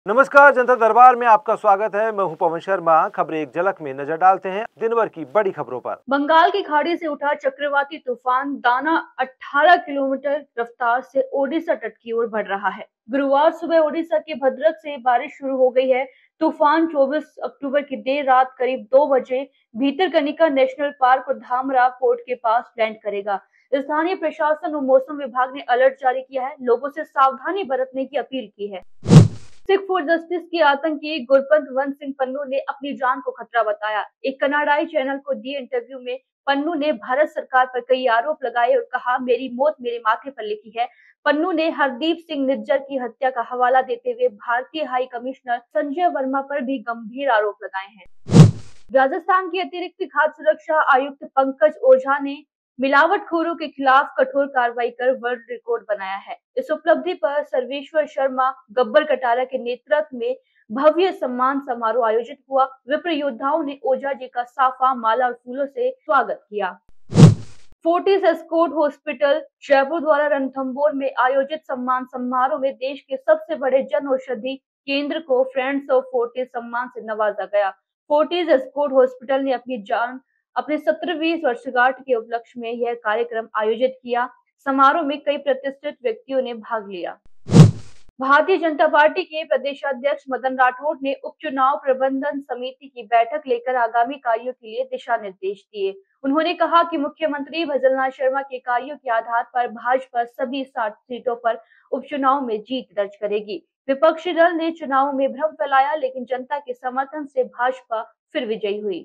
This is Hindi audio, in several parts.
नमस्कार, जनता दरबार में आपका स्वागत है। मैं हूं पवन शर्मा। खबरें एक झलक में नजर डालते हैं दिन भर की बड़ी खबरों पर। बंगाल की खाड़ी से उठा चक्रवाती तूफान दाना 18 किलोमीटर रफ्तार से ओडिशा तट की ओर बढ़ रहा है। गुरुवार सुबह ओडिशा के भद्रक से बारिश शुरू हो गई है। तूफान 24 अक्टूबर की देर रात करीब 2 बजे भीतरकनिका नेशनल पार्क और धामरा पोर्ट के पास लैंड करेगा। स्थानीय प्रशासन और मौसम विभाग ने अलर्ट जारी किया है। लोगों से सावधानी बरतने की अपील की है। सिख फॉर जस्टिस के आतंकी गुरपंत वन सिंह पन्नू ने अपनी जान को खतरा बताया। एक कनाडाई चैनल को दिए इंटरव्यू में पन्नू ने भारत सरकार पर कई आरोप लगाए और कहा, मेरी मौत मेरे माथे पर लिखी है। पन्नू ने हरदीप सिंह निज्जर की हत्या का हवाला देते हुए भारतीय हाई कमिश्नर संजय वर्मा पर भी गंभीर आरोप लगाए हैं। राजस्थान के अतिरिक्त खाद्य सुरक्षा आयुक्त पंकज ओझा ने मिलावटखोरों के खिलाफ कठोर कार्रवाई कर वर्ल्ड रिकॉर्ड बनाया है। इस उपलब्धि पर सर्वेश्वर शर्मा गब्बर कटारा के नेतृत्व में भव्य सम्मान समारोह आयोजित हुआ। विप्र योद्धाओं ने ओझा जी का साफा, माला और फूलों से स्वागत किया। फोर्टिस एस्कॉर्ट हॉस्पिटल जयपुर द्वारा रणथंभौर में आयोजित सम्मान समारोह में देश के सबसे बड़े जन औषधि केंद्र को फ्रेंड्स ऑफ फोर्टिस सम्मान से नवाजा गया। फोर्टिस एस्कॉर्ट हॉस्पिटल ने अपने 17वीं वर्षगांठ के उपलक्ष्य में यह कार्यक्रम आयोजित किया। समारोह में कई प्रतिष्ठित व्यक्तियों ने भाग लिया। भारतीय जनता पार्टी के प्रदेशाध्यक्ष मदन राठौड़ ने उपचुनाव प्रबंधन समिति की बैठक लेकर आगामी कार्यों के लिए दिशा निर्देश दिए। उन्होंने कहा कि मुख्यमंत्री भजनलाल शर्मा के कार्यों के आधार पर भाजपा सभी 60 सीटों पर उपचुनाव में जीत दर्ज करेगी। विपक्षी दल ने चुनाव में भ्रम फैलाया, लेकिन जनता के समर्थन से भाजपा फिर विजयी हुई।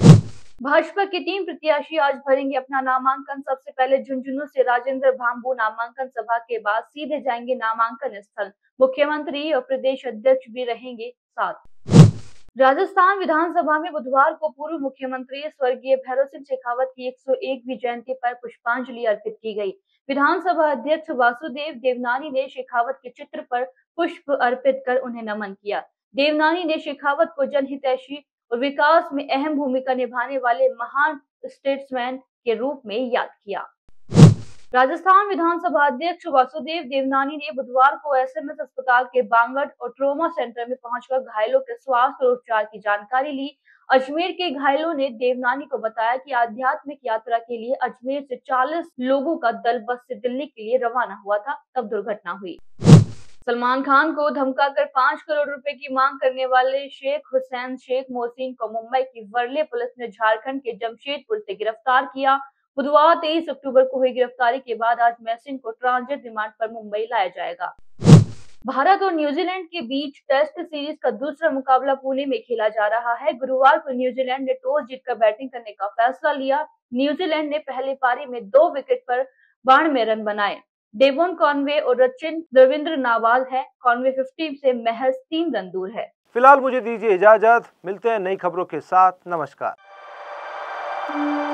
भाजपा के 3 प्रत्याशी आज भरेंगे अपना नामांकन। सबसे पहले झुंझुनू से राजेंद्र भांबू नामांकन सभा के बाद सीधे जाएंगे नामांकन स्थल। मुख्यमंत्री और प्रदेश अध्यक्ष भी रहेंगे साथ। राजस्थान विधानसभा में बुधवार को पूर्व मुख्यमंत्री स्वर्गीय भैरव सिंह शेखावत की 101वीं जयंती पर पुष्पांजलि अर्पित की गई। विधानसभा अध्यक्ष वासुदेव देवनानी ने शेखावत के चित्र पर पुष्प अर्पित कर उन्हें नमन किया। देवनानी ने शेखावत को जनहितैषी और विकास में अहम भूमिका निभाने वाले महान स्टेट्समैन के रूप में याद किया। राजस्थान विधानसभा अध्यक्ष वासुदेव देवनानी ने बुधवार को एसएमएस अस्पताल के बांगड़ और ट्रॉमा सेंटर में पहुंचकर घायलों के स्वास्थ्य और उपचार की जानकारी ली। अजमेर के घायलों ने देवनानी को बताया कि आध्यात्मिक यात्रा के लिए अजमेर से 40 लोगों का दल बस से दिल्ली के लिए रवाना हुआ था, तब दुर्घटना हुई। सलमान खान को धमकाकर 5 करोड़ रुपए की मांग करने वाले शेख हुसैन शेख मोहसिन को मुंबई की वर्ले पुलिस ने झारखंड के जमशेदपुर से गिरफ्तार किया। बुधवार 23 अक्टूबर को हुई गिरफ्तारी के बाद आज मोहसिन को ट्रांजिट रिमांड पर मुंबई लाया जाएगा। भारत और न्यूजीलैंड के बीच टेस्ट सीरीज का दूसरा मुकाबला पुणे में खेला जा रहा है। गुरुवार को न्यूजीलैंड ने टॉस जीतकर बैटिंग करने का फैसला लिया। न्यूजीलैंड ने पहली पारी में 2 विकेट पर 92 रन बनाए। डेवोन कॉनवे और सचिन रविंद्र नाबाद है। कॉनवे 50 से महज 3 रन दूर है। फिलहाल मुझे दीजिए इजाजत। मिलते हैं नई खबरों के साथ। नमस्कार।